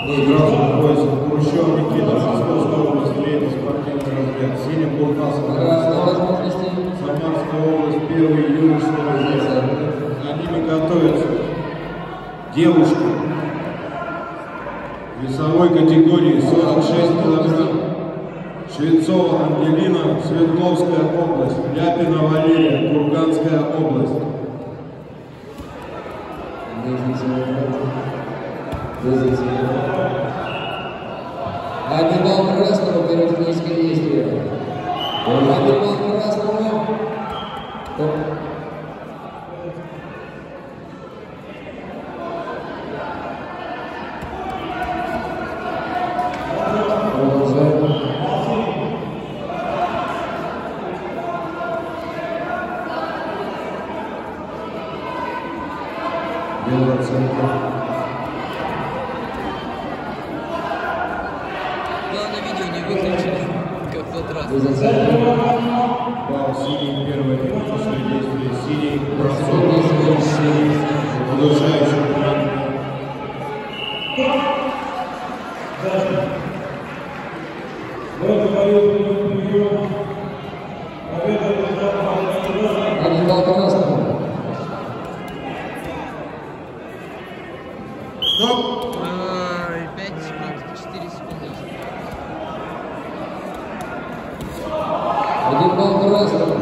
Играл в поясе Хрущев Никита, Московская область, летний спортивный разряд. Синий Буркас, Самарская область, первый юношеский разряд. За ними готовятся девушки весовой категории 46 килограмм. Швецова Ангелина, Свердловская область, Ляпина Валерия, Курганская область. Адмирал Краснова, пиротехнические действия. Адмирал Краснова. Белая центр. Главное, видео не выключили, как в тот раз. Бал синий, первое техническое действие, синий, бросок, синий, удушающий план. Адмирал Краснова. Стоп! 5 секунд, 4 секунды. Адмирал Краснова.